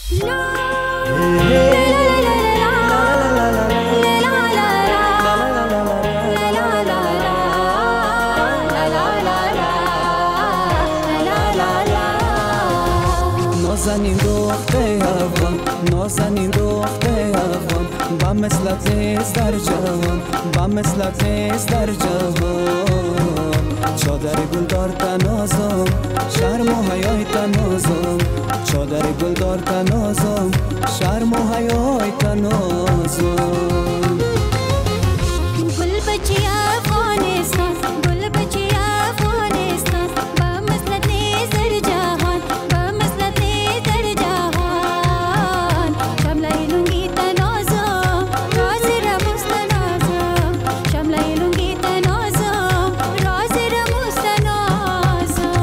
نازنین دختر افغان، نازنین دختر افغان، با مثلت نیست در جهان، با مثلت نیست در جهان. چادر گلدار تنازم، شرم و حیای تنازم، چادر گلدار تنازم، شرم و حیای تنازم. گل بچی افغانستان، گل بچی افغانستان، با مثلت نیست در جهان، با مثلت نیست در جهان. شملای لنگی تنازم، راز رموز تنازم، شملای لنگی تنازم، راز رموز تنازم.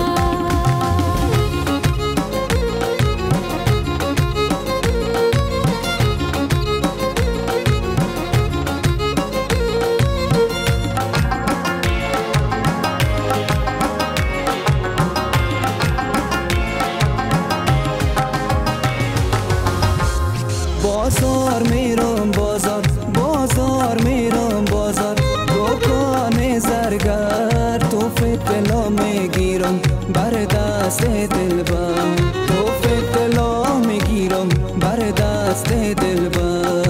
بازار میرم بازار، بازار میرم بازار، دکان زرگر توفه طلا میگیرم بر دست دلبر، توفه طلا میگیرم بر دست دلبر.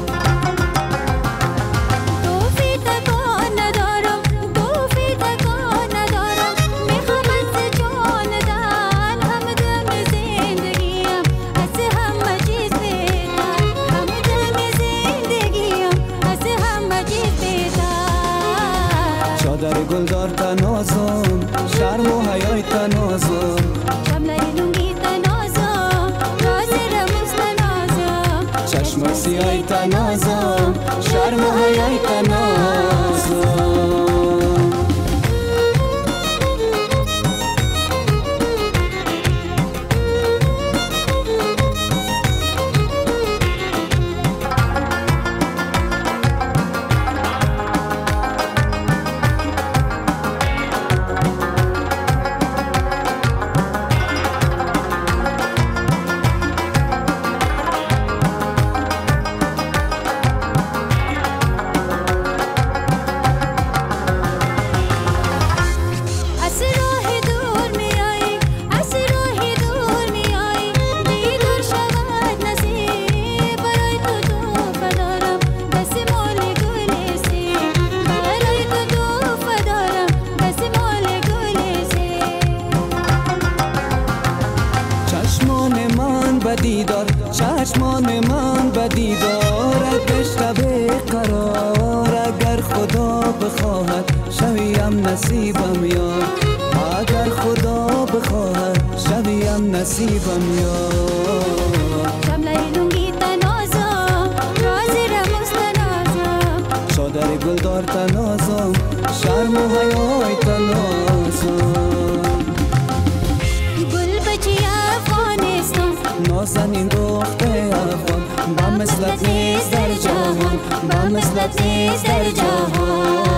چادر گلدار تنازم، شرم و حیای تنازم، شملای لنگی تنازم، راز رموز تنازم، چشم سیای تنازم، شرم و حیای تنازم. دیدار چشمان من به دیدار گشت به قرار، اگر خدا بخواهد شویم نصیبم یار، اگر خدا بخواهد شویم نصیبم یار. شملای لنگی تنازم، راز رموز تنازم، چادر گلدار تنازم، شرم و حیای تنازم. گل بچی افغانستان، نازنین دختر افغان، با مثلت نیست در جهان، با مثلت نیست در جهان.